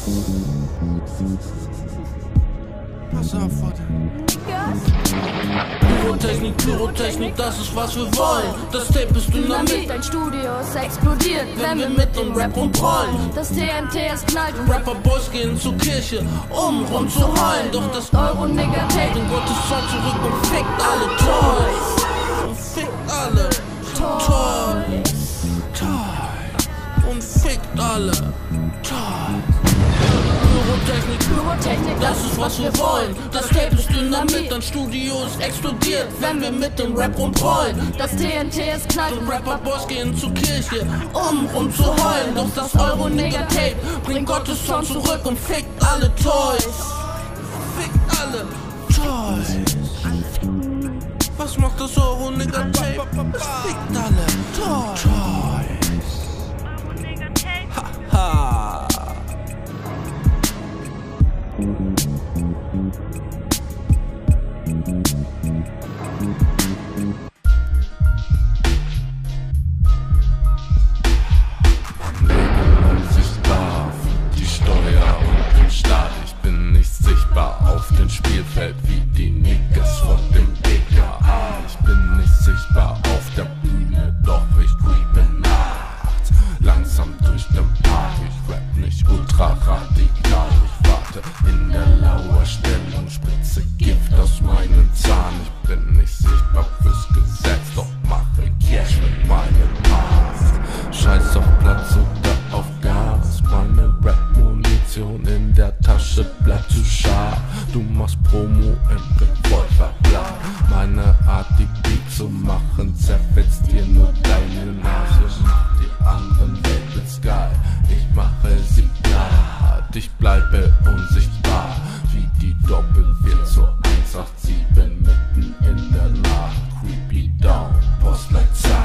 Pass auf, Vater. Pyrotechnik, das ist was wir wollen. Das Tape ist Dynamit, dein Studio ist explodiert, wenn wir mit dem Rap rumrollen. Das TNT ist knallt und Rapper-Boys gehen zur Kirche, um rumzuheulen. Doch das Euro-Nigger-Tape bringt Gottes Zorn zurück und fickt alle Toys. Und fickt alle Toys. Und fickt alle Toys. Pyrotechnik, das ist was wir wollen. Das Tape ist Dynamit, dein Studio ist explodiert, wenn wir mit dem Rap rumrollen. Das TNT ist knallt und Rapper-Boys gehen zur Kirche, um rumzuheulen. Doch das Euro-Nigger-Tape bringt Gottes Zorn zurück und fickt alle Toys. Fickt alle Toys. Was macht das Euro-Nigger-Tape? Fickt alle Toys. Haha. Unsichtbar, die Steuer und den Staat. Ich bin nicht sichtbar auf dem Spielfeld wie die Niggas von dem BKA. Ich bin nicht sichtbar auf der Bühne, doch ich creepe nachts langsam durch den Park. Ich rap nicht ultra radikal, ich warte in der Lauerstellung, spritze Gift aus meinen Zahn. Ich bin nicht sichtbar fürs Gesetz, doch mache Cash mit meinem Arzt. Scheiß auf Platz oder auf Gas, meine Rap-Munition in der Tasche bleibt zu scharf. Du machst Promo im Revolverblatt, meine Art die Beat zu machen zerfetzt dir nur deine Nase, macht die anderen Labels geil. Ich mache sie platt, ich bleibe unsichtbar wie die Doppel-4 zur 187 mitten in der Nacht. Creepy down, Postleitzahl.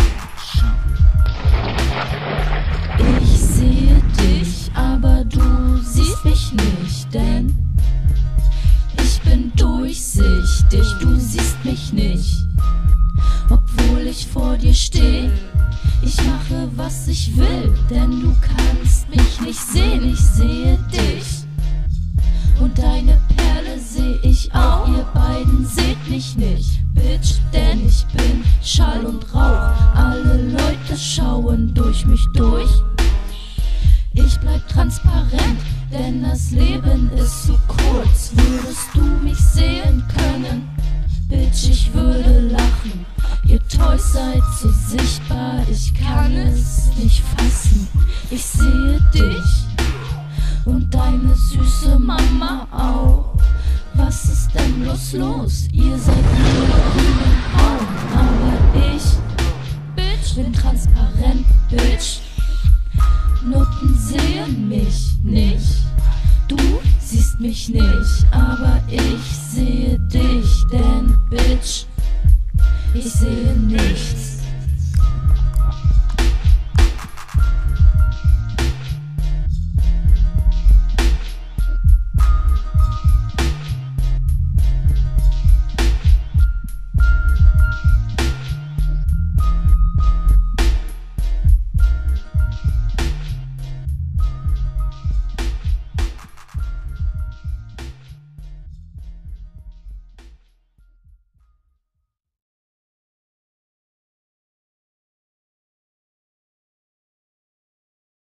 Ich sehe dich, aber du siehst mich nicht, denn ich bin durchsichtig, du siehst mich nicht. Obwohl ich vor dir stehe, ich mache was ich will, denn du kannst mich nicht sehen, ich sehe dich. Und deine Perle seh ich auch, ihr beiden seht mich nicht, Bitch, denn ich bin Schall und Rauch. Alle Leute schauen durch mich durch. Ich bleib transparent, denn das Leben ist so kurz. Würdest du mich sehen können, Bitch, ich würde lachen. Ihr Toys seid so sichtbar, ich kann es nicht fassen. Ich sehe dich und deine süße Mama auch. Was ist denn bloß los? Ihr seid nur grüne Augen, aber ich, Bitch, bin transparent, Bitch. Nutten sehen mich nicht, du siehst mich nicht, aber ich sehe dich, denn Bitch, ich sehe nichts.